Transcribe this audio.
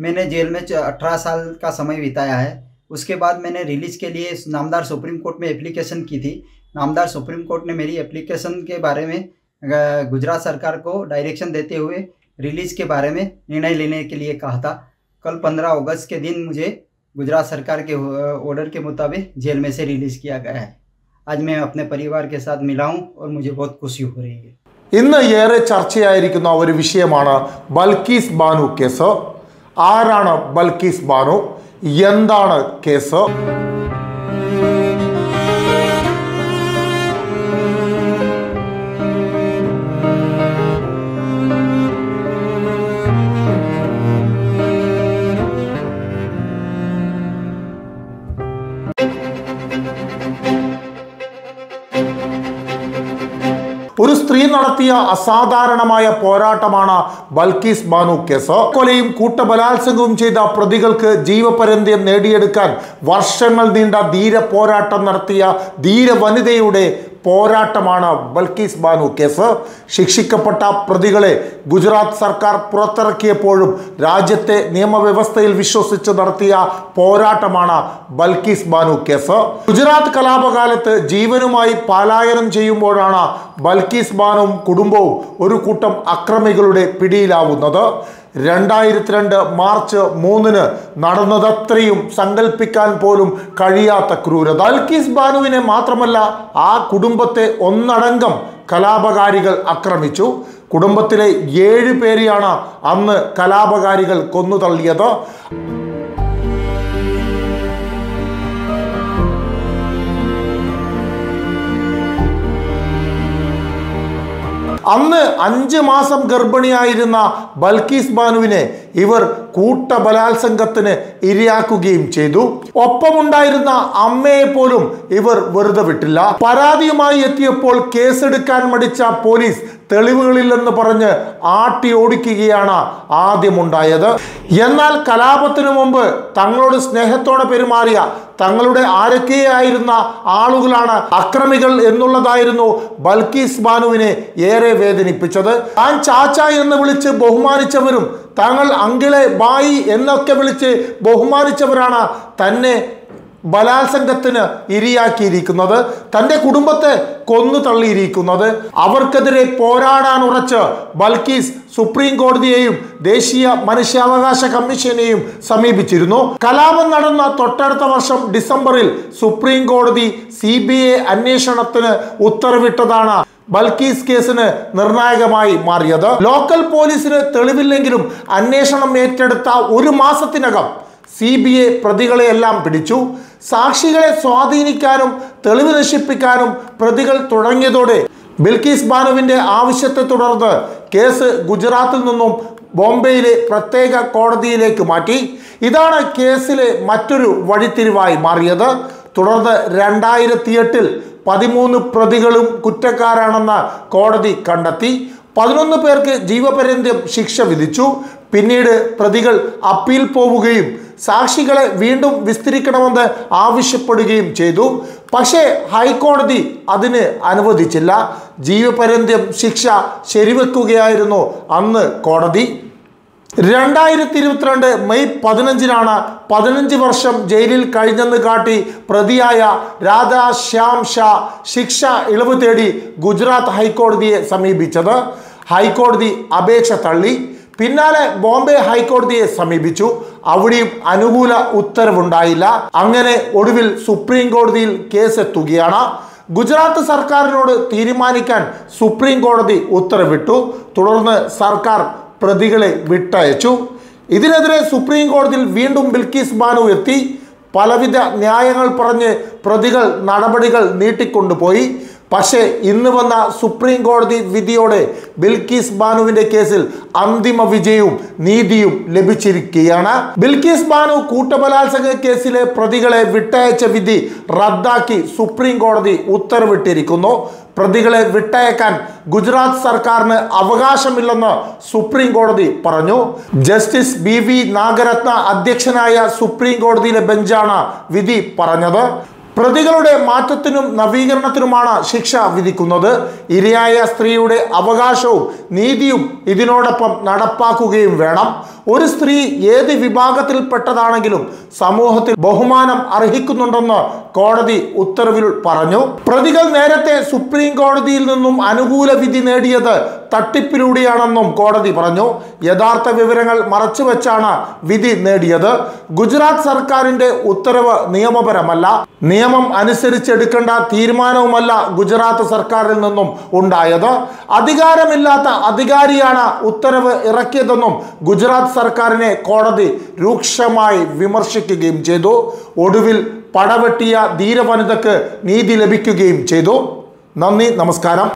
मैंने जेल में 18 साल का समय बिताया है। उसके बाद मैंने रिलीज़ के लिए नामदार सुप्रीम कोर्ट में एप्लीकेशन की थी। नामदार सुप्रीम कोर्ट ने मेरी एप्लीकेशन के बारे में गुजरात सरकार को डायरेक्शन देते हुए रिलीज़ के बारे में निर्णय लेने के लिए कहा था। कल 15 अगस्त के दिन मुझे गुजरात सरकार के ऑर्डर के मुताबिक जेल में से रिलीज़ किया गया है। आज मैं अपने परिवार के साथ मिला हूँ और मुझे बहुत खुशी हो रही है। ഇന്ന് ഏറെ ചർച്ചയായിരിക്കുന്ന ഒരു വിഷയമാണ് ബൽക്കീസ് ബാനു കേസ്. ആരാണ് ബൽക്കീസ് ബാനു? എന്താണ് കേസ്? ഒരു സ്ത്രീ നടത്തിയ അസാധാരണമായ പോരാട്ടമാണ് ബൽക്കീസ് ബാനു കേസ്. കൊലയും കൂട്ടബലാത്സംഗവും ചെയ്ത പ്രതികൾക്ക് ജീവപര്യന്തം നേടിയെടുക്കാൻ വർഷങ്ങൾ നീണ്ട ധീര പോരാട്ടം നടത്തിയ ധീര വനിതയുടെ പോരാട്ടമാണ് ബൽക്കീസ് ബാനു കേസ്. ശിക്ഷിക്കപ്പെട്ട പ്രതികളെ ഗുജറാത്ത് സർക്കാർ പുറത്തിറക്കിയപ്പോഴും രാജ്യത്തെ നിയമവ്യവസ്ഥയിൽ വിശ്വസിച്ച് നടത്തിയ പോരാട്ടമാണ് ബൽക്കീസ് ബാനു കേസ്. ഗുജറാത്ത് കലാപകാലത്ത് ജീവനുമായി പലായനം ചെയ്യുമ്പോഴാണ് ബൽക്കീസ് ബാനുവും കുടുംബവും ഒരു കൂട്ടം അക്രമികളുടെ പിടിയിലാവുന്നത്. 2002 മാർച്ച് 3 നടന്നതത്രയും സങ്കല്പിക്കാൻ പോലും കഴിയാത്ത ക്രൂരത. ബൽക്കീസ് ബാനുവിനെ മാത്രമല്ല ആ കുടുംബത്തെ ഒന്നടങ്കം കലാപകാരികൾ ആക്രമിച്ചു. കുടുംബത്തിലെ 7 പേരെയാണ് അന്ന് കലാപകാരികൾ കൊന്നുതള്ളിയത്. അന്ന് 5 മാസം ഗർഭിണിയായിരുന്ന ബൽക്കീസ് ബാനുവിനെ ഇവർ കൂട്ടബലാത്സംഗത്തിന് ഇരയാക്കുകയും ചെയ്തു. ഒപ്പമുണ്ടായിരുന്ന അമ്മയെ പോലും ഇവർ വെറുതെ വിട്ടില്ല. പരാതിയുമായി എത്തിയപ്പോൾ കേസെടുക്കാൻ മടിച്ച പോലീസ് തെളിവുകളില്ലെന്ന് പറഞ്ഞ് ആട്ടി ഓടിക്കുകയാണ് ആദ്യമുണ്ടായത്. എന്നാൽ കലാപത്തിനു മുമ്പ് തങ്ങളോട് സ്നേഹത്തോടെ പെരുമാറിയ തങ്ങളുടെ ആരൊക്കെയായിരുന്ന ആളുകളാണ് അക്രമികൾ എന്നുള്ളതായിരുന്നു ബൽക്കീസ് ബാനുവിനെ ഏറെ വേദനിപ്പിച്ചത്. താൻ ചാച്ച എന്ന് വിളിച്ച് ബഹുമാനിച്ചവരും താങ്കൾ അങ്കിളെ ബായി എന്നൊക്കെ വിളിച്ച് ബഹുമാനിച്ചവരാണ് തന്നെ ബലാത്സംഗത്തിന് ഇരയാക്കിയിരിക്കുന്നത്, തൻ്റെ കുടുംബത്തെ കൊന്നു തള്ളിയിരിക്കുന്നത്. അവർക്കെതിരെ പോരാടാൻ ഉറച്ച് ബൽക്കീസ് സുപ്രീം കോടതിയെയും ദേശീയ മനുഷ്യാവകാശ കമ്മീഷനെയും സമീപിച്ചിരുന്നു. കലാപം നടന്ന തൊട്ടടുത്ത വർഷം ഡിസംബറിൽ സുപ്രീം കോടതി CBI അന്വേഷണത്തിന് ഉത്തരവിട്ടതാണ് ബൽക്കീസ് കേസിന് നിർണായകമായി മാറിയത്. ലോക്കൽ പോലീസിന് തെളിവില്ലെങ്കിലും അന്വേഷണം ഏറ്റെടുത്ത 1 മാസത്തിനകം CBI പ്രതികളെയെല്ലാം പിടിച്ചു. സാക്ഷികളെ സ്വാധീനിക്കാനും തെളിവ് നശിപ്പിക്കാനും പ്രതികൾ തുടങ്ങിയതോടെ ബൽക്കീസ് ബാനുവിൻ്റെ ആവശ്യത്തെ തുടർന്ന് കേസ് ഗുജറാത്തിൽ നിന്നും ബോംബെയിലെ പ്രത്യേക കോടതിയിലേക്ക് മാറ്റി. ഇതാണ് കേസിലെ മറ്റൊരു വഴിത്തിരിവായി മാറിയത്. തുടർന്ന് 2008 13 പ്രതികളും കുറ്റക്കാരാണെന്ന് കോടതി കണ്ടെത്തി. 11 പേർക്ക് ജീവപര്യന്തം ശിക്ഷ വിധിച്ചു. പിന്നീട് പ്രതികൾ അപ്പീൽ പോവുകയും സാക്ഷികളെ വീണ്ടും വിസ്തരിക്കണമെന്ന് ആവശ്യപ്പെടുകയും ചെയ്തു. പക്ഷേ ഹൈക്കോടതി അതിന് അനുവദിച്ചില്ല. ജീവപര്യന്തം ശിക്ഷ ശരിവെക്കുകയായിരുന്നു അന്ന് കോടതി. 2022 മെയ് 15 15 വർഷം ജയിലിൽ കഴിഞ്ഞെന്ന് കാട്ടി പ്രതിയായ രാധാ ശ്യാം ഷാ ശിക്ഷ ഇളവ് തേടി ഗുജറാത്ത് ഹൈക്കോടതിയെ സമീപിച്ചത്. ഹൈക്കോടതി അപേക്ഷ തള്ളി. പിന്നാലെ ബോംബെ ഹൈക്കോടതിയെ സമീപിച്ചു. അവിടെയും അനുകൂല ഉത്തരവുണ്ടായില്ല. അങ്ങനെ ഒടുവിൽ സുപ്രീം കോടതിയിൽ കേസെത്തുകയാണ്. ഗുജറാത്ത് സർക്കാരിനോട് തീരുമാനിക്കാൻ സുപ്രീം കോടതി ഉത്തരവിട്ടു. തുടർന്ന് സർക്കാർ പ്രതികളെ വിട്ടയച്ചു. ഇതിനെതിരെ സുപ്രീം കോടതിയിൽ വീണ്ടും ബൽക്കീസ് ബാനു എത്തി. പലവിധ ന്യായങ്ങൾ പറഞ്ഞ് പ്രതികൾ നടപടികൾ നീട്ടിക്കൊണ്ടുപോയി. പക്ഷേ ഇന്ന് വന്ന സുപ്രീം കോടതി വിധിയോടെ ബൽക്കീസ് ബാനുവിന്റെ കേസിൽ അന്തിമ വിജയവും നീതിയും ലഭിച്ചിരിക്കുകയാണ്. ബൽക്കീസ് ബാനു കൂട്ടബലാത്സംഗ കേസിലെ പ്രതികളെ വിട്ടയച്ച വിധി റദ്ദാക്കി സുപ്രീം കോടതി ഉത്തരവിട്ടിരിക്കുന്നു. പ്രതികളെ വിട്ടയക്കാൻ ഗുജറാത്ത് സർക്കാരിന് അവകാശമില്ലെന്ന് സുപ്രീം കോടതി പറഞ്ഞു. ജസ്റ്റിസ് BV നാഗരത്ന അധ്യക്ഷനായ സുപ്രീം കോടതിയിലെ ബെഞ്ചാണ് വിധി പറഞ്ഞത്. പ്രതികളുടെ മാറ്റത്തിനും നവീകരണത്തിനുമാണ് ശിക്ഷ വിധിക്കുന്നത്. ഇരയായ സ്ത്രീയുടെ അവകാശവും നീതിയും ഇതിനോടൊപ്പം നടപ്പാക്കുകയും വേണം. ഒരു സ്ത്രീ ഏത് വിഭാഗത്തിൽപ്പെട്ടതാണെങ്കിലും സമൂഹത്തിൽ ബഹുമാനം അർഹിക്കുന്നുണ്ടെന്ന് കോടതി ഉത്തരവിൽ പറഞ്ഞു. പ്രതികൾ നേരത്തെ സുപ്രീം കോടതിയിൽ നിന്നും അനുകൂല വിധി നേടിയത് തട്ടിപ്പിലൂടെയാണെന്നും കോടതി പറഞ്ഞു. യഥാർത്ഥ വിവരങ്ങൾ മറച്ചുവെച്ചാണ് വിധി നേടിയത്. ഗുജറാത്ത് സർക്കാരിന്റെ ഉത്തരവ് നിയമപരമല്ല, നിയമം അനുസരിച്ചെടുക്കേണ്ട തീരുമാനവുമല്ല ഗുജറാത്ത് സർക്കാരിൽ നിന്നും ഉണ്ടായത്. അധികാരമില്ലാത്ത അധികാരിയാണ് ഉത്തരവ് ഇറക്കിയതെന്നും ഗുജറാത്ത് സർക്കാരിനെ കോടതി രൂക്ഷമായി വിമർശിക്കുകയും ചെയ്തു. ഒടുവിൽ പടവെട്ടിയ ധീരവനിതയ്ക്ക് നീതി ലഭിക്കുകയും ചെയ്തു. നന്ദി, നമസ്കാരം.